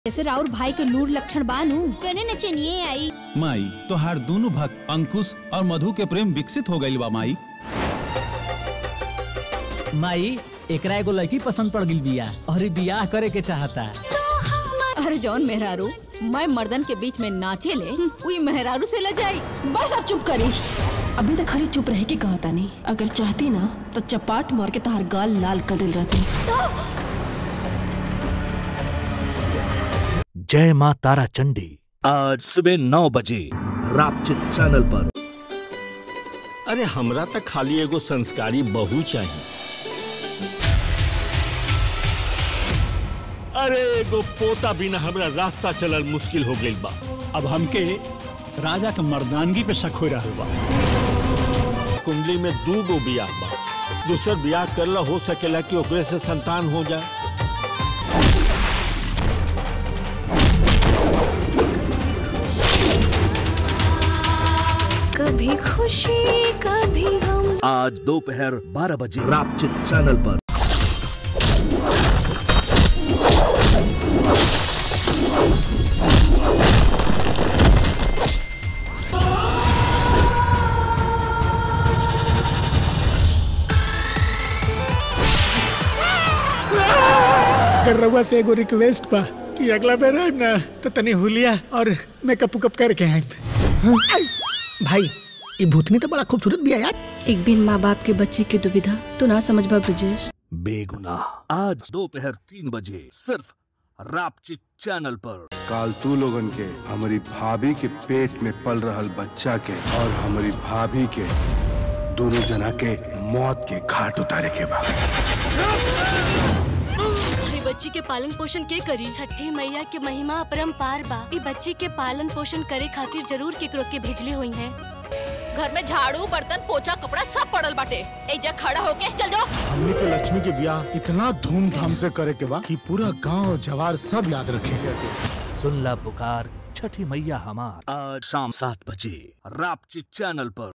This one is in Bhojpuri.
जैसे राउर भाई के लूर लक्षण बानू कने नचनिए आई। माई तोहार दोनों भक्त अंकुश और मधु के प्रेम विकसित हो गइल बा माई। माई एकरा एगो लड़की पसंद पड़ गई बिया और बियाह करे के चाहता। अरे जौन मेहरारू मैं मर्दन के बीच में नाचे ले वही मेहरारू से ल जाई। बस अब चुप करी। अभी तक खाली चुप रह के कहता नहीं, अगर चाहती ना तो चपाट मार के तहार गाल लाल कर दिल रहती। जय मां तारा चंडी आज सुबह 9 बजे रापचित चैनल पर। अरे हमरा तक खाली एगो संस्कारी बहू चाहिए। अरे एगो पोता बिना हमरा रास्ता चलल मुश्किल हो गइल बा। अब हमके राजा के मर्दानगी पे शक हो रहा बा। कुंडली में 2 गो बियाह बा, दूसर बियाह करला हो सकेला कि ओकरे से संतान हो जाए। कभी खुशी कभी गम। आज दोपहर 12 बजे रापचित चैनल पर। रउआ से एगो रिक्वेस्ट बा कि अगला बेर आइब ना तो तनी हुलिया और मेकअप उकअप करके आइब। भाई ये भूतनी तो बड़ा खूबसूरत भी है यार। एक बिन माँ बाप के बच्चे की दुविधा तो ना समझ बा ब्रिजेश। बेगुनाह आज दोपहर 3 बजे सिर्फ रापचित चैनल पर। काल तू लोगन के हमारी भाभी के पेट में पल रहल बच्चा के और हमारी भाभी के दोनों जना के मौत के घाट उतारे के बाद बच्ची के पालन पोषण के करी। छठी मैया के महिमा अपरंपार बा। ई बच्ची के पालन पोषण करे खातिर जरूर केकरो के भेजले हुई हैं। घर में झाड़ू बर्तन पोछा कपड़ा सब पड़ल बाटे। एजा खड़ा होके चल जाओ। हमनी के लक्ष्मी के ब्याह इतना धूमधाम से करे के बा कि पूरा गांव जवार सब याद रखेगा। सुन ला पुकार छठी मैया हमार आज शाम 7 बजे रापचित चैनल पर।